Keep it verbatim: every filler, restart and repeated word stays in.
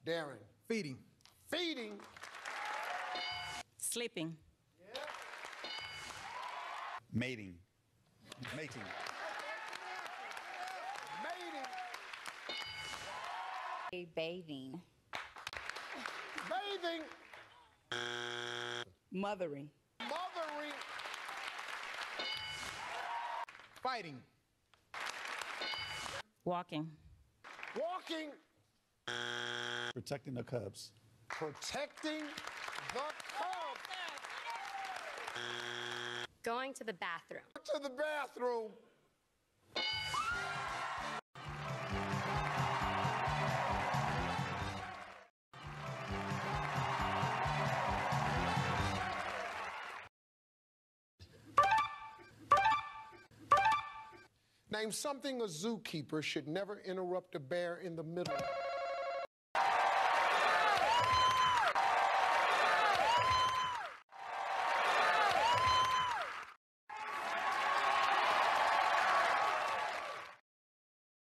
Darren. Feeding. Feeding. Sleeping. Yeah. Mating. Mating. Mating. Bathing. Bathing. Mothering. Mothering. Fighting. Walking. Walking. Protecting the cubs. Protecting the cub. Going to the bathroom. To the bathroom. Name something a zookeeper should never interrupt a bear in the middle of.